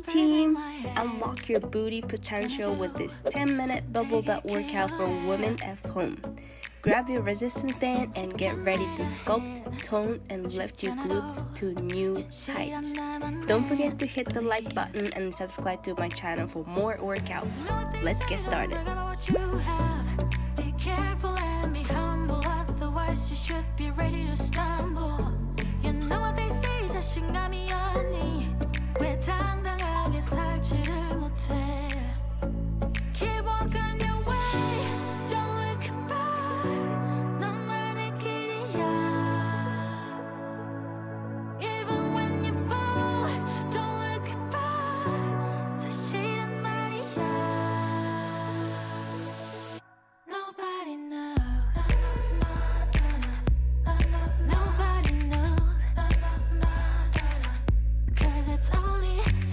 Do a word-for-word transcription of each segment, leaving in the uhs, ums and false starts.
team! Unlock your booty potential with this ten minute bubble butt workout for women at home. Grab your resistance band and get ready to sculpt, tone, and lift your glutes to new heights. Don't forget to hit the like button and subscribe to my channel for more workouts. Let's get started. Be careful and be humble, otherwise you should be ready to stumble. You know what they say, 자신감이 없니? 왜 당당하게 살지를 못해? Keep walking your way, don't look back. 너만의 길이야. Even when you fall, don't look back. 사실은 말이야. Nobody knows. Nobody knows. 'Cause it's only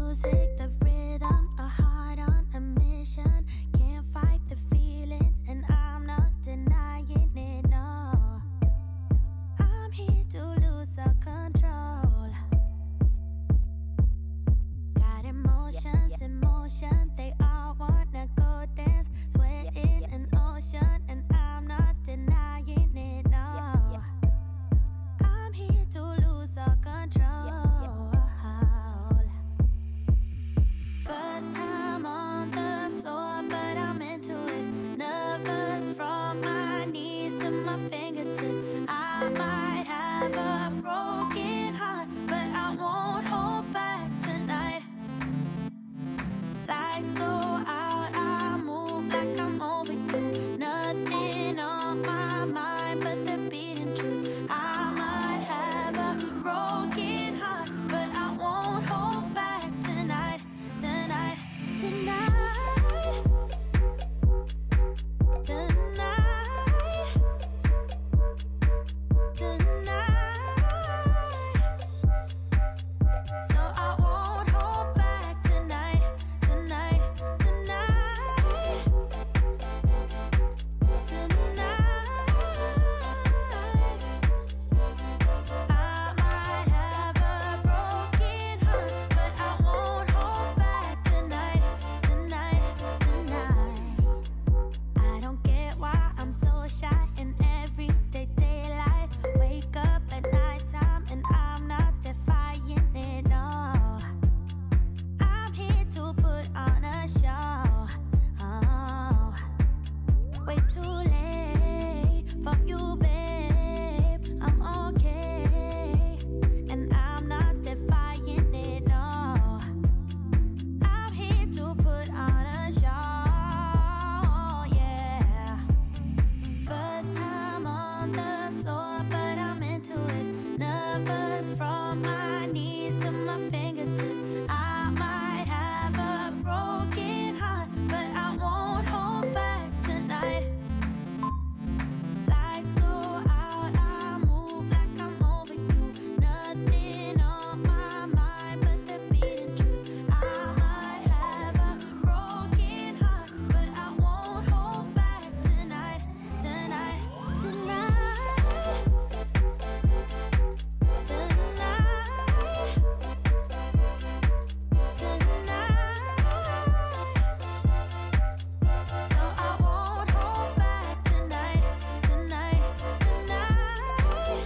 music, the rhythm, a heart on a mission. Can't fight the feeling, and I'm not denying it, no. I'm here to lose all control. Got emotions in motion, they all wanna go dance. Sweat in an ocean, and I'm not denying it, no. I'm here to lose all control. First time on the floor, but I'm into it. Nervous from my knees to my fingertips. I might have a broken heart, but I won't hold back tonight. Lights go out, I move like I'm over you. Nothing on my mind but the beating truth. I might have a broken heart, but I won't hold back tonight. Tonight, tonight, tonight, tonight. So I won't hold back tonight, tonight, tonight, tonight. I might have a broken heart, but I won't hold back tonight, tonight, tonight. I don't get why I'm so shy in everyday daylight. Wake up at nighttime and I'm not defying it, no. I'm here to put on a show. Oh, way too late for you, babe. I'm okay, and I'm not defying it, no. I'm here to put on a show, yeah. First time on the floor, but I'm into it. Nervous from my knees to my fingertips. I might have a broken heart, but I won't hold back tonight. Lights go out, I move like I'm over you. Nothing on my mind but the beating truth. I might have a broken heart, but I won't hold back tonight, tonight, tonight, tonight, tonight. So I won't hold back tonight, tonight, tonight,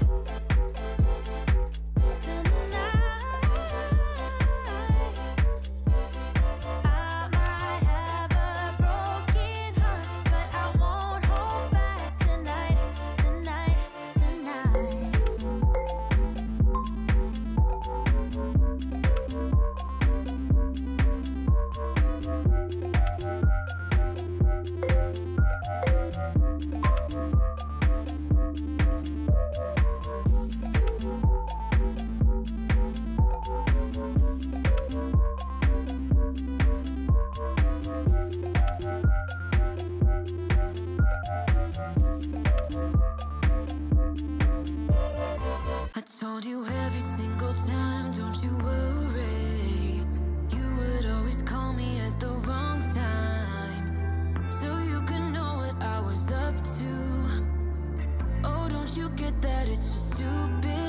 tonight. I might have a broken heart, but I won't hold back tonight, tonight, tonight. I told you every single time, don't you worry. You would always call me at the wrong time, so you could know what I was up to. Oh, don't you get that it's just stupid?